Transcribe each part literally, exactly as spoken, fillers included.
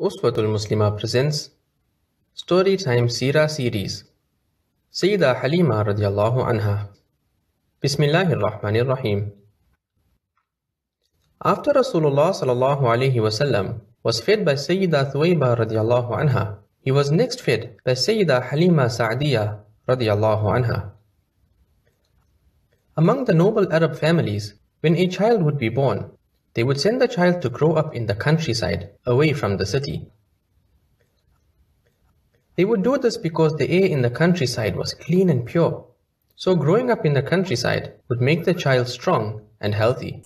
Uswatul Muslima presents Storytime Seerah Series Sayyidah Halima radiallahu anha. Bismillahir Rahmanir Rahim. After Rasulullah sallallahu alayhi wasallam was fed by Sayyidah Thuwayba radiallahu anha, he was next fed by Sayyidah Halima Sa'diyah radiallahu anha. Among the noble Arab families, when a child would be born, they would send the child to grow up in the countryside, away from the city. They would do this because the air in the countryside was clean and pure, so growing up in the countryside would make the child strong and healthy.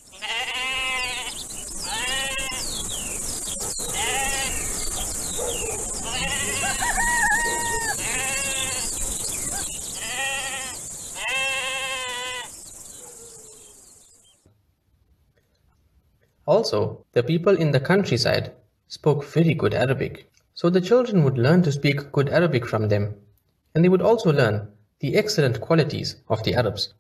Also, the people in the countryside spoke very good Arabic, so the children would learn to speak good Arabic from them, and they would also learn the excellent qualities of the Arabs.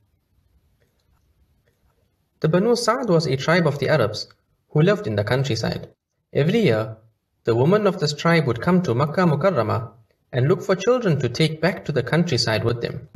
The Banu Sa'd was a tribe of the Arabs who lived in the countryside. Every year, the women of this tribe would come to Makkah Mukarramah and look for children to take back to the countryside with them.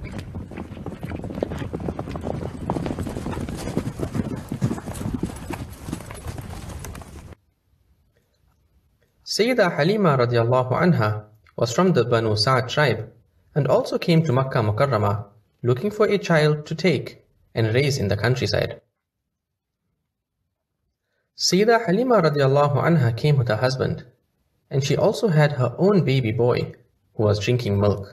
Sayyidah Halima radiallahu anha was from the Banu Sa'd tribe and also came to Makkah Mukarramah looking for a child to take and raise in the countryside. Sayyidah Halima radiallahu anha came with her husband, and she also had her own baby boy who was drinking milk.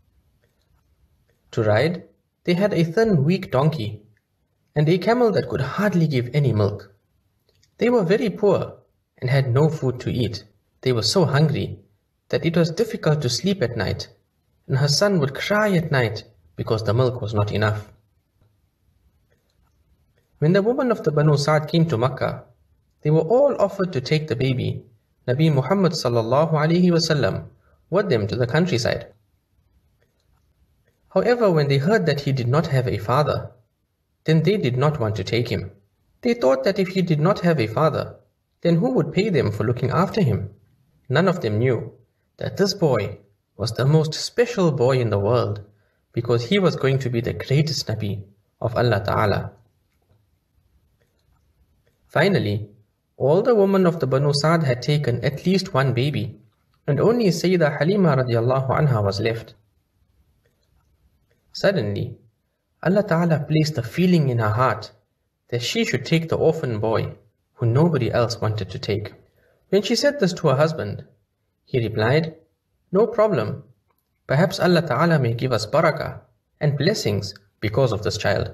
To ride, they had a thin, weak donkey and a camel that could hardly give any milk. They were very poor and had no food to eat. They were so hungry that it was difficult to sleep at night, and her son would cry at night because the milk was not enough. When the women of the Banu Sa'd came to Makkah, they were all offered to take the baby, Nabi Muhammad sallallahu alaihi wasallam, with them to the countryside. However, when they heard that he did not have a father, then they did not want to take him. They thought that if he did not have a father, then who would pay them for looking after him? None of them knew that this boy was the most special boy in the world because he was going to be the greatest Nabi of Allah Ta'ala. Finally, all the women of the Banu Sa'd had taken at least one baby, and only Sayyidah Halima radiallahu anha was left. Suddenly, Allah Ta'ala placed a feeling in her heart that she should take the orphan boy who nobody else wanted to take. When she said this to her husband, he replied, "No problem. Perhaps Allah Ta'ala may give us barakah and blessings because of this child."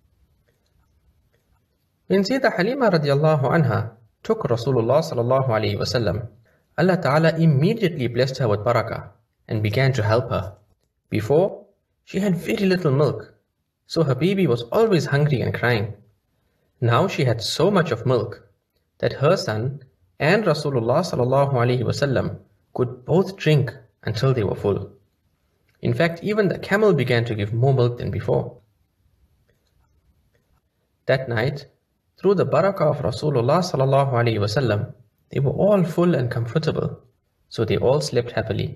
When Sayyidah Halima radiallahu anha took Rasulullah sallallahu alayhi wasallam, Allah Ta'ala immediately blessed her with barakah and began to help her. Before, she had very little milk, so her baby was always hungry and crying. Now she had so much of milk that her son and Rasulullah sallallahu alaihi wasallam could both drink until they were full. In fact, even the camel began to give more milk than before. That night, through the barakah of Rasulullah sallallahu alaihi wasallam, they were all full and comfortable, so they all slept happily.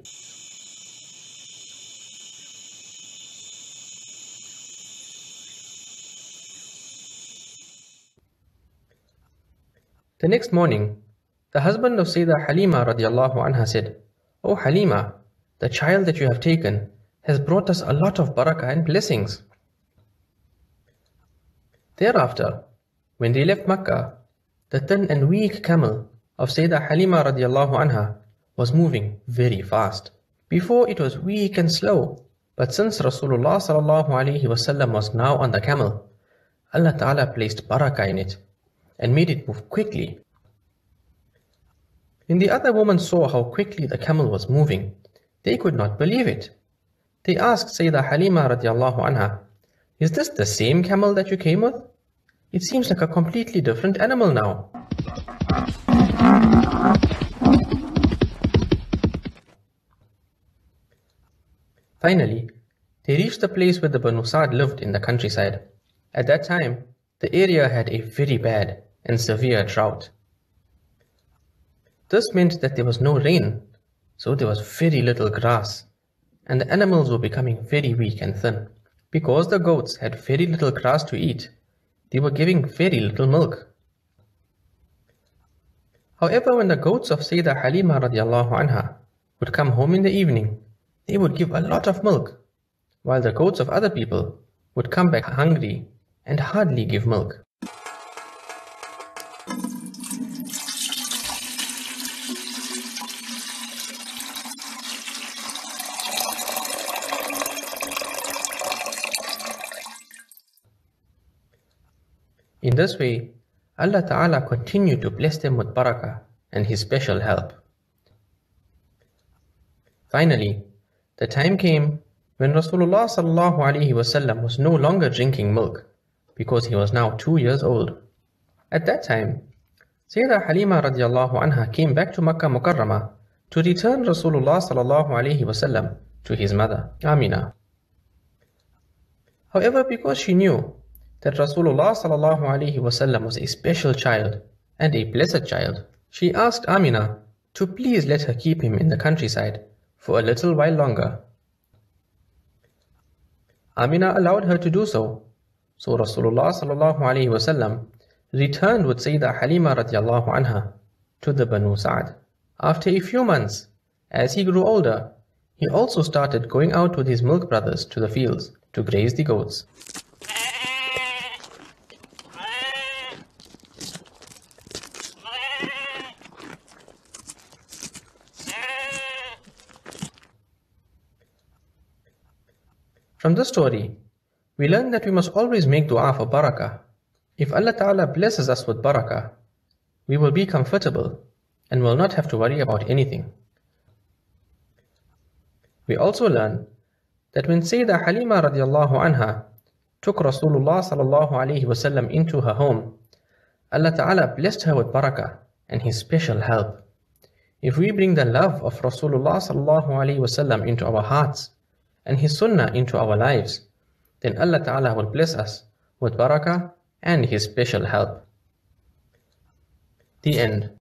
The next morning, the husband of Sayyidah Halima radiallahu anha said, "O Halima, the child that you have taken has brought us a lot of barakah and blessings." Thereafter, when they left Makkah, the thin and weak camel of Sayyidah Halima radiallahu anha was moving very fast. Before it was weak and slow, but since Rasulullah sallallahu alaihi wasallam was now on the camel, Allah Ta'ala placed barakah in it and made it move quickly. When the other women saw how quickly the camel was moving, they could not believe it. They asked Sayyidah Halima radiallahu anha, "Is this the same camel that you came with? It seems like a completely different animal now." Finally, they reached the place where the Banu Sa'd lived in the countryside. At that time, the area had a very bad and severe drought. This meant that there was no rain, so there was very little grass, and the animals were becoming very weak and thin. Because the goats had very little grass to eat, they were giving very little milk. However, when the goats of Sayyidah Halima radiallahu anha would come home in the evening, they would give a lot of milk, while the goats of other people would come back hungry and hardly give milk. In this way, Allah Ta'ala continued to bless them with barakah and His special help. Finally, the time came when Rasulullah sallallahu alaihi wasallam was no longer drinking milk because he was now two years old. At that time, Sayyidah Halima radiallahu anha came back to Makkah Mukarramah to return Rasulullah sallallahu alaihi wasallam to his mother, Amina. However, because she knew that Rasulullah sallallahu alaihi wasallam was a special child and a blessed child, she asked Amina to please let her keep him in the countryside for a little while longer. Amina allowed her to do so, so Rasulullah sallallahu alaihi wasallam returned with Sayyidah Halima radiallahu anha to the Banu Sa'd. After a few months, as he grew older, he also started going out with his milk brothers to the fields to graze the goats. From this story, we learn that we must always make dua for barakah. If Allah Ta'ala blesses us with barakah, we will be comfortable and will not have to worry about anything. We also learn that when Sayyidah Halima radiallahu anha took Rasulullah sallallahu alaihi wasallam into her home, Allah Ta'ala blessed her with barakah and His special help. If we bring the love of Rasulullah sallallahu alaihi wasallam into our hearts and His sunnah into our lives, then Allah Ta'ala will bless us with barakah and His special help. The end.